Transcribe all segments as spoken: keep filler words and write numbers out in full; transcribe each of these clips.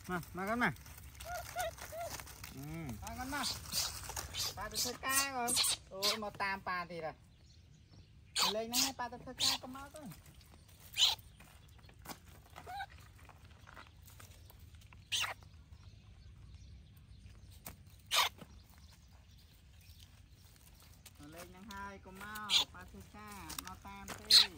mà mà con mà ừ mà con mà ba tôi chơi cá rồi ôi một tam ba thì rồi lên nó ba tôi chơi cá con máu thôi lên nhang hai con mau ba chơi cá nó tam đi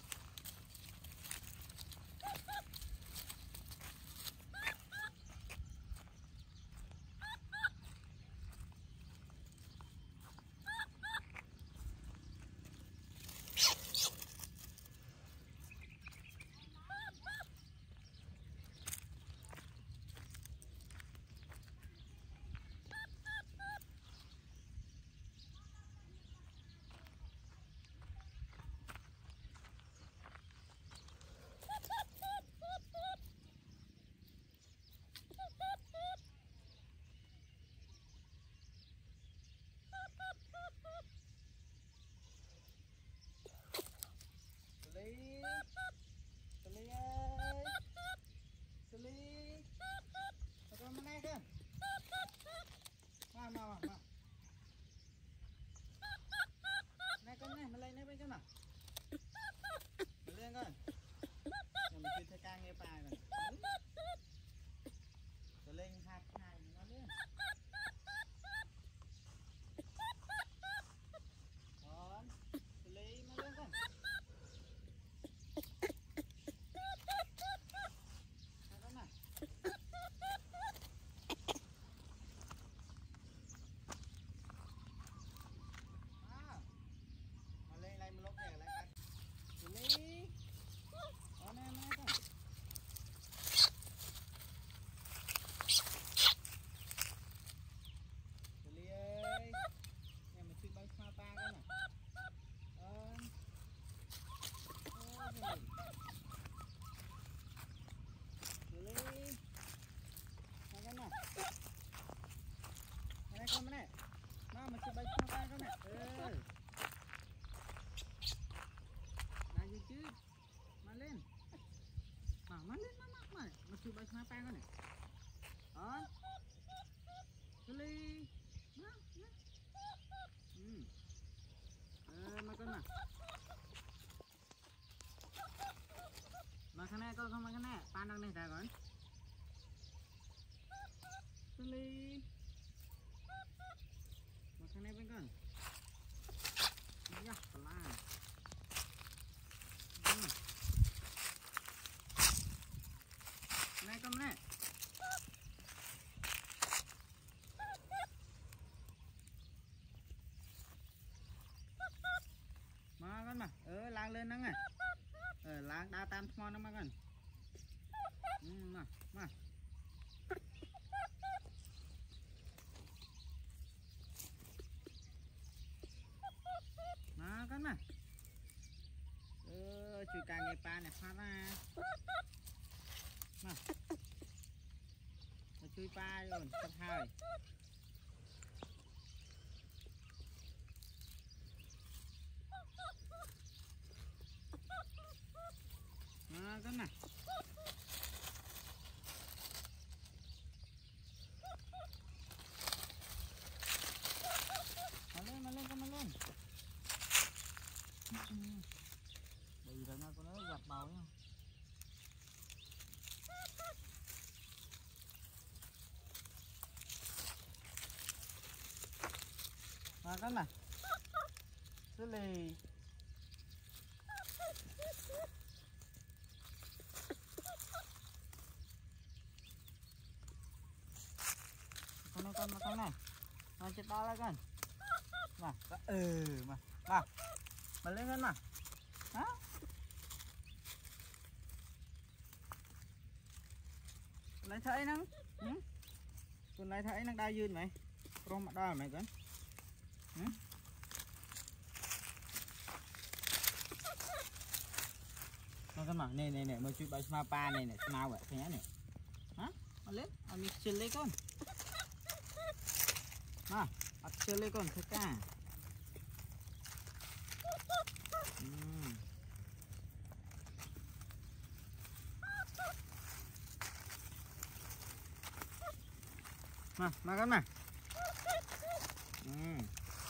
Zhuly, Zhuly ơi, Zhuly, ở con bên này cơ, mà mà mà, này con này, mình lấy này bên con nào, mình lên con, rồi mình chơi thay ca nghe bài rồi, rồi lên hai hai nó lên, con, Zhuly mà lên con. Zhuly, ở đây này con. Zhuly ơi, nhà mình chơi bắn pha ta con nè. Ơn. Ôi Zhuly. Zhuly, này con nè. Này con này. Nào mình chơi bắn pha ta con nè. Ừ. Gì chứ mà lên mà mà lên mà mà mà mà chụp bài snap con này đó Zhuly mà ừ ờ mà con mà mà cái này con không mà cái này pan đang này ra con Zhuly mà cái này bên con ya là này con này mà con mà ờ lang lên nắng này ờ lang đa tam thon nó mà con ừ, mà mà mà con mà ờ chui càng nghe pa này phát ra mà chui pa rồi sắp hơi à, con này mà lên mà lên con mà lên bị rồi nha con nó gặp bầu nha mà con này Zhuly con này con mà con này con chết to lại con mà ừ mà mà mà lên con mà hả lấy thấy nó ừ? Con lấy thấy nó đai duyên mày con mặt đo mày con ừ? Nó con mà này này này mới chui bay ma pa này này mau vậy thế này hả mà lên mà mình chơi lấy con mà bắt chơi lấy con thôi cả ừ. Mà, makan mà. Hmm.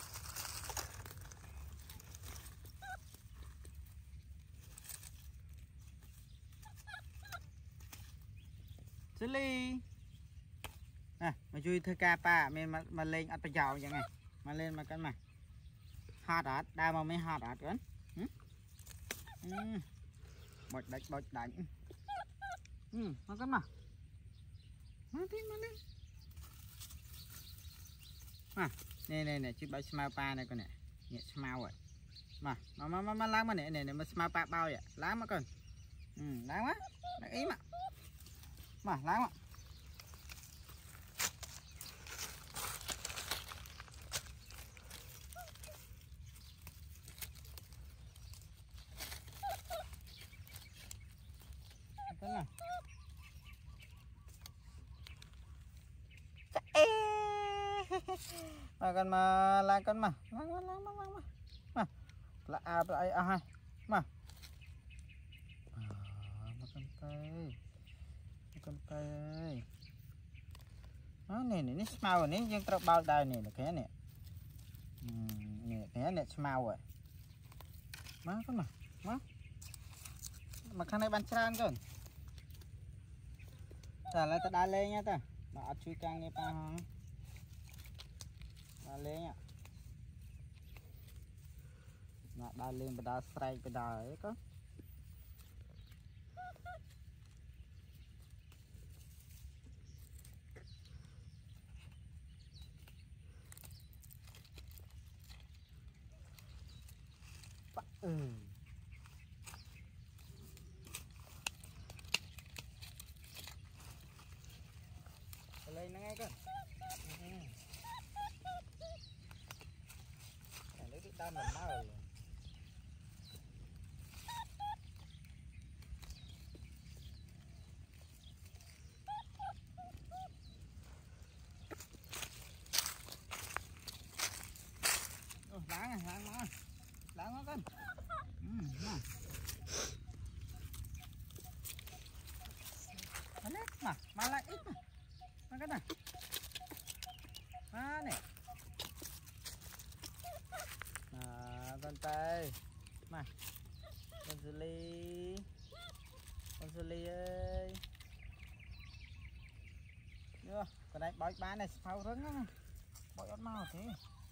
Zhuly. À, mà chui thưa ca pa, mình mà, mà lên ăn bây giờ vậy này. Mà lên mà cân mà. Hot ớt, đau mà mới hot ớt cân. Ừ. Ừ. Bột đánh, bột đánh. Ừ, mà cân mà. Mà đi mà lên. À, nè nè nè, chứ bao smile pa này con nè. Nhẹ smile rồi. Mà, mà mà mà, mà láng mà nè nè nè, mà smile pa bao vậy. Láng mà con. Ừ, láng quá. Láng ý mà. Mà, láng mà. Cân mà. Mà con mà lang con mà lang mà lang mà lang mà mà là à là à hai mà mà con tay con tay nó này này smile rồi này nhưng tao bao đây này là cái này nè cái này smile rồi má con mà má mà khăn này bán tràn con trả lại tao đá lên nha ta mà ăn chui căng đi pa hả đá lên nha mà đá lên và đá strike và đá ấy con ừ lên nó ngay con lấy cái đam mình nó rồi láng này láng nó láng nó con ừ, mà mà mà lại ít mà mà cái này à này à con tay mà con Zhuly con Zhuly ơi đưa cái này bói bán này phao rứng á bói ớt mau thế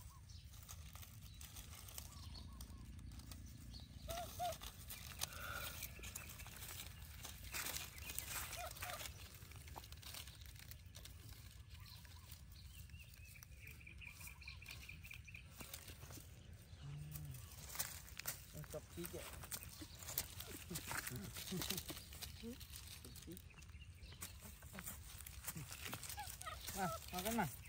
cặp chí vậy à, mà cái này